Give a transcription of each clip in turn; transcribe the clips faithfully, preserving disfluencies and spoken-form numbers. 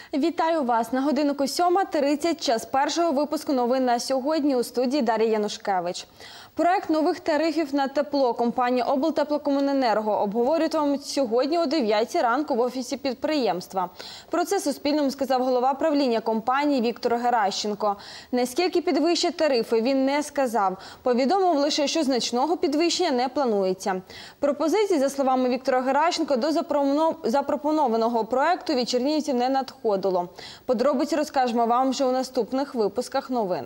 Вітаю вас! На годиннику сьома тридцять, час першого випуску новин на сьогодні. У студії Дар'я Янушкевич. Проект нових тарифів на тепло компанії «Облтеплокомуненерго» обговорюватимуть сьогодні о дев'ятій ранку в офісі підприємства. Про це Суспільному сказав голова правління компанії Віктор Геращенко. Наскільки підвищать тарифи, він не сказав. Повідомив лише, що значного підвищення не планується. Пропозиції, за словами Віктора Геращенко, до запропонованого проекту від чернігівців не надходило. Подробиці розкажемо вам вже у наступних випусках новин.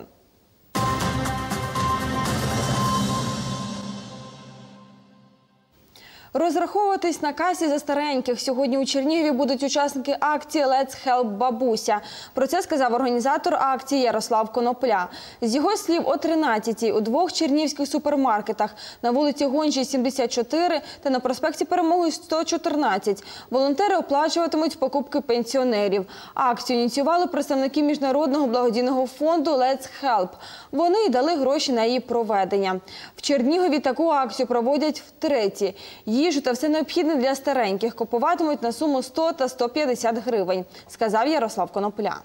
Розраховуватись на касі за стареньких. Сьогодні у Чернігові будуть учасники акції «Let's Help Бабуся». Про це сказав організатор акції Ярослав Конопля. З його слів, о тринадцятій у двох чернігівських супермаркетах на вулиці Гончій, сімдесят чотири та на проспекті Перемоги, сто чотирнадцять волонтери оплачуватимуть покупки пенсіонерів. Акцію ініціювали представники міжнародного благодійного фонду «Let's Help». Вони й дали гроші на її проведення. В Чернігові таку акцію проводять втретє. Їжу та все необхідне для стареньких купуватимуть на суму сто та сто п'ятдесят гривень, сказав Ярослав Конопля.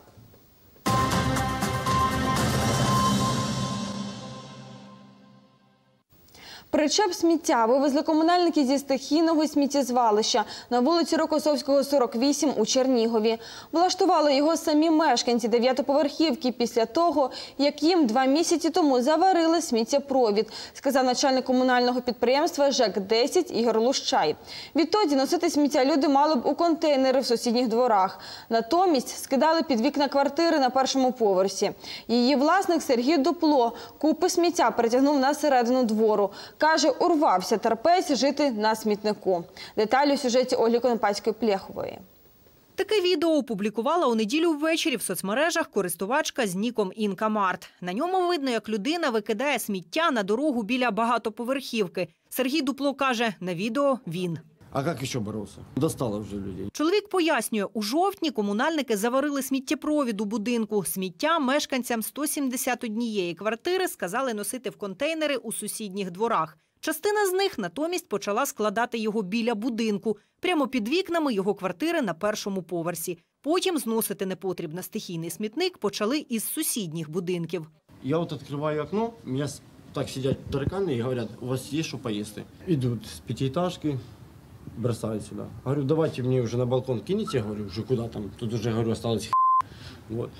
Причеп сміття вивезли комунальники зі стихійного сміттєзвалища на вулиці Рокосовського, сорок вісім у Чернігові. Влаштували його самі мешканці дев'ятиповерхівки після того, як їм два місяці тому заварили сміттєпровід, сказав начальник комунального підприємства ЖЕК десять Ігор Лущай. Відтоді носити сміття люди мали б у контейнери в сусідніх дворах. Натомість скидали під вікна квартири на першому поверсі. Її власник Сергій Дупло купи сміття перетягнув на середину двору. Каже, урвався терпець жити на смітнику. Деталі у сюжеті Ольги Конопацької-Плєхової. Таке відео опублікувала у неділю ввечері в соцмережах користувачка з ніком Інка Март. На ньому видно, як людина викидає сміття на дорогу біля багатоповерхівки. Сергій Дупло каже, на відео він. А як ще боровся? Достало вже людей. Чоловік пояснює, у жовтні комунальники заварили сміттєпровід у будинку. Сміття мешканцям сто сімдесят однієї квартири сказали носити в контейнери у сусідніх дворах. Частина з них натомість почала складати його біля будинку, прямо під вікнами його квартири на першому поверсі. Потім зносити непотріб на стихійний смітник почали із сусідніх будинків. Я от відкриваю окно, у мене так сидять таракани і говорять, у вас є що поїсти. Ідуть з п'ятиэтажки. Бросают сюда. Говорю, давайте мне уже на балкон кинете, говорю, уже куда там, тут уже, говорю, осталось х**. Вот.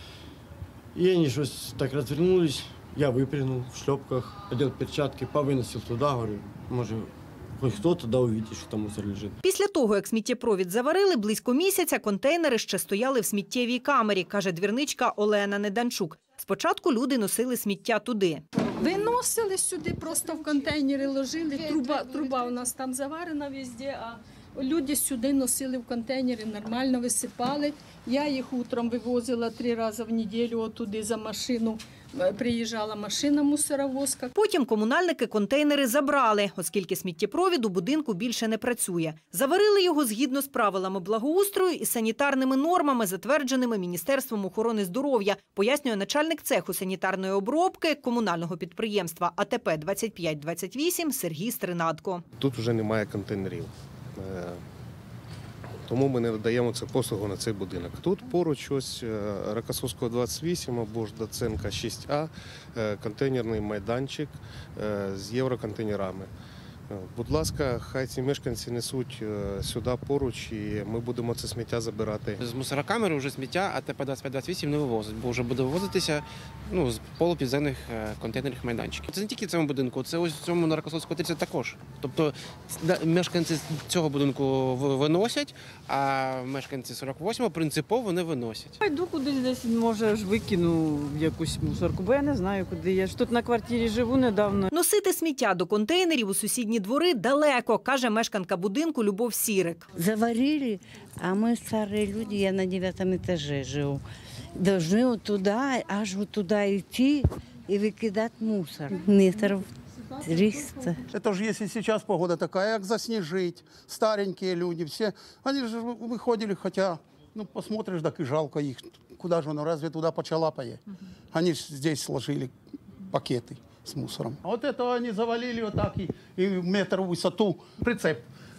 И они что так развернулись, я выпрыгнул в шлепках, одел перчатки, повыносил туда, говорю, может, хоть кто-то да увидит, що там мусор лежить. Після того, як сміттєпровід заварили, близько місяця контейнери ще стояли в сміттєвій камері, каже двірничка Олена Неданчук. Спочатку люди носили сміття туди. Виносили сюди, просто в контейнери ложили, труба, труба у нас там заварена везде, а люди сюди носили в контейнери, нормально висипали. Я їх утром вивозила три рази в неділю отуди за машину. Приїжджала машина мусоровозка. Потім комунальники контейнери забрали, оскільки сміттєпровід у будинку більше не працює. Заварили його згідно з правилами благоустрою і санітарними нормами, затвердженими Міністерством охорони здоров'я, пояснює начальник цеху санітарної обробки комунального підприємства А Т П двадцять п'ять двадцять вісім Сергій Стринадко. Тут вже немає контейнерів. Тому ми не надаємо цю послугу на цей будинок. Тут поруч ось Рокосовського двадцять вісім або ж Доценка шість А, контейнерний майданчик з євроконтейнерами. Будь ласка, хай ці мешканці несуть сюди поруч і ми будемо це сміття забирати. З мусорокамери вже сміття А Т П двадцять п'ять двадцять вісім не вивозить, бо вже буде вивозитися ну, з полупідземних контейнерних майданчиків. Це не тільки в цьому будинку, це ось в цьому на Рокосовського тридцять також. Тобто мешканці цього будинку виносять, а мешканці сорок восьмого принципово не виносять. Йду кудись десь, може, ж викину в якусь мусорку, бо я не знаю, куди. Я ж тут на квартирі живу недавно. Носити сміття до контейнерів у сусідні двори далеко, каже мешканка будинку Любов Сірик. Заварили, а ми старі люди, я на дев'ятому етажі живу. Должны вот туда, аж вот туда йти і викидати мусор. Метрів триста. Это же если сейчас погода такая, как заснежить, старенькие люди, все, они же выходили, хотя, ну, посмотришь, так и жалко их. Куда же оно, разве туда почалапает? Они же здесь сложили пакеты с мусором. А вот это они завалили вот так и, и метр в высоту прицеп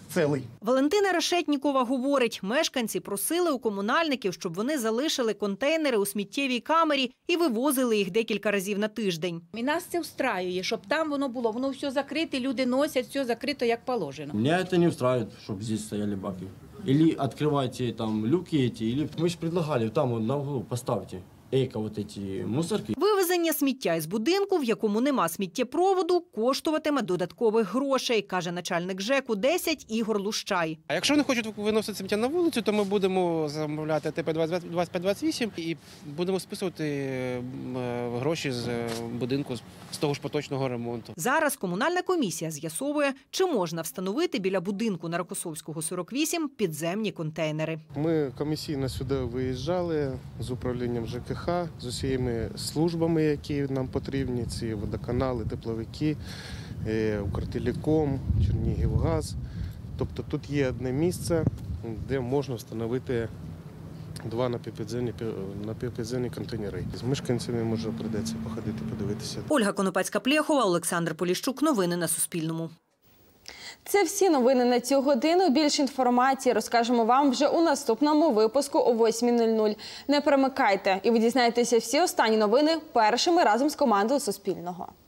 целый. Валентина Решетнікова говорить, мешканці просили у комунальників, щоб вони залишили контейнери у сміттєвій камері і вивозили їх декілька разів на тиждень. І нас це встраює, щоб там воно було. Воно все закрите, люди носять, все закрито, як положено. Меня это не устраивает, чтобы здесь стояли баки. Или открывайте там люки эти, или мы же предлагали там вот на углу поставьте эко вот эти мусорки. Вивезення сміття із будинку, в якому нема сміттєпроводу, коштуватиме додаткових грошей, каже начальник ЖЕКу десять Ігор Лущай. А якщо вони хочуть виносити сміття на вулицю, то ми будемо замовляти Т П двадцять п'ять двадцять вісім і будемо списувати е, гроші з будинку з того ж поточного ремонту. Зараз комунальна комісія з'ясовує, чи можна встановити біля будинку на Рокосовського сорок вісім підземні контейнери. Ми комісійно сюди виїжджали з управлінням Ж К Х, з усіма службами, які нам потрібні, ці водоканали, тепловики, Укртелеком, Чернігівгаз. Тобто тут є одне місце, де можна встановити два напівпідземні, напівпідземні контейнери. З мешканцями, може, прийдеться походити, подивитися. Ольга Конопецька-Плєхова, Олександр Поліщук. Новини на Суспільному. Це всі новини на цю годину. Більше інформації розкажемо вам вже у наступному випуску о восьмій нуль нуль. Не перемикайте, і ви дізнаєтеся всі останні новини першими разом з командою Суспільного.